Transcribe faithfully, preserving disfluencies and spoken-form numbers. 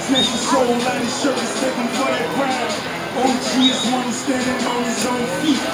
Snatch your soul out his shirt and step him for that crown. O G is one standing on his own feet.